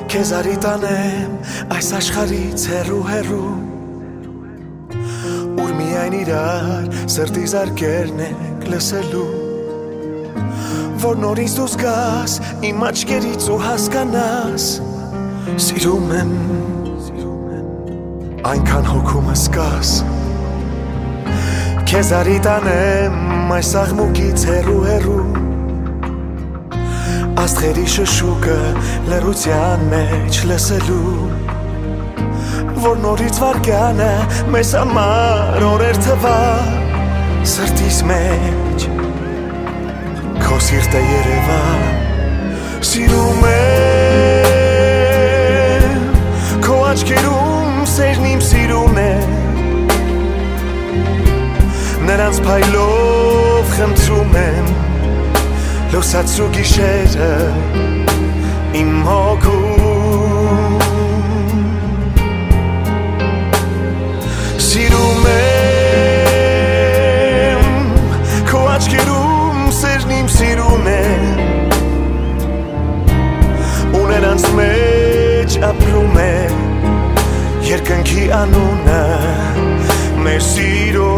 Քեզ արիտանեմ այս աշխարհից հեռու հեռու Ուր միայն իրար սրտի զարկերն եք լսելու Որ նորից դու զգաս իմ աչքերից ու հասկանաս Սիրում եմ այնքան հոգումս կաս Քեզ արիտանեմ այս աղմուկից հեռու հեռու Աստղերի շշուկը լռության մեջ լսելու Որ նորից վարկյանը մեզ համար օրեր թվա Սրտիս մեջ քո սիրտը երևա Սիրում եմ քո աչքերում սերն իմ սիրուն է Նրանց փայլով խնդրում եմ Լուսացու գիշերը իմ հոգում Սիրում եմ քո աչքերում սերն իմ սիրուն է Ու նրանց մեջ ապրում է երկնքի անունը մեր սիրո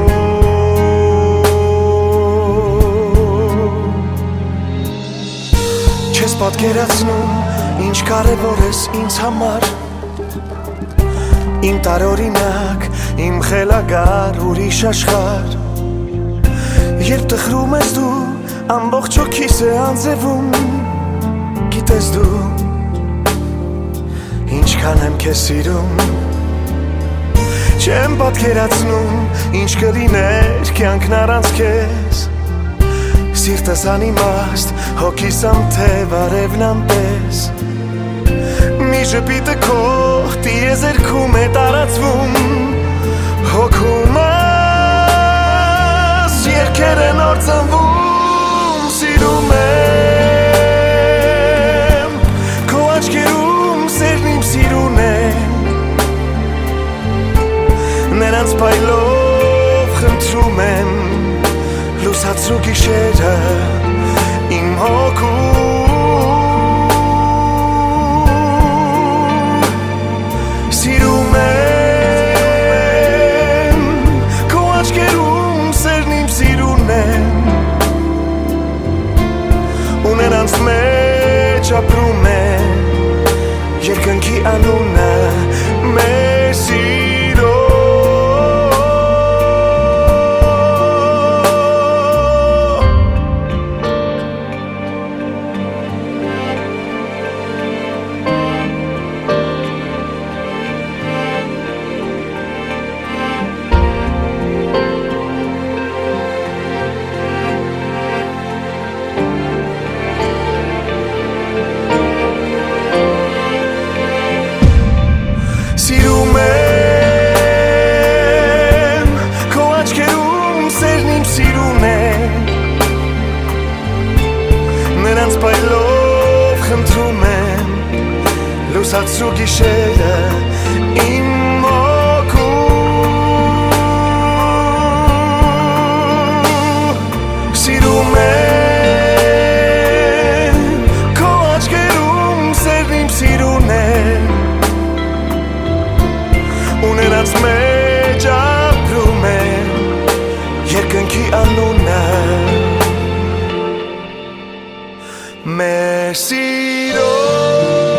Չես պատկերացնում ինչ կարևոր ես ինձ համար Իմ տարօրինակ, իմ խելագար ուրիշ աշխարհ Երբ տխրում ես դու, ամբողջ հոգիս է անձևում Գիտես դու, ինչքան եմ քեզ սիրում Չեմ պատկերացնում, ինչ կլիներ կյանքն առանց քեզ Սիրտս անիմաստ, հոգիս անթև արևն անպես Մի ժպիտը քո տիեզերքում է տարածվում Հոգումս երգեր են նոր ծնվում Սիրում եմ քո աչքերում սերն իմ սիրուն է Նրանց փայլով խնդրում եմ Լուսացրու գիշերը իմ հոգում Սիրում եմ քո աչքերում սերն իմ սիրուն է Ու նրանց մեջ ապրում է երկնքի անունը մեր սիրո Սիրում եմ քո աչքերում սերն իմ սիրուն է Նրանց փայլով խնդրում եմ Լուսացրու գիշերը իմ հոգում Սիրում եմ քո աչքերում սերն իմ սիրուն է Ու նրանց մեջ ապրում է երկնքի անունը մեր սիրո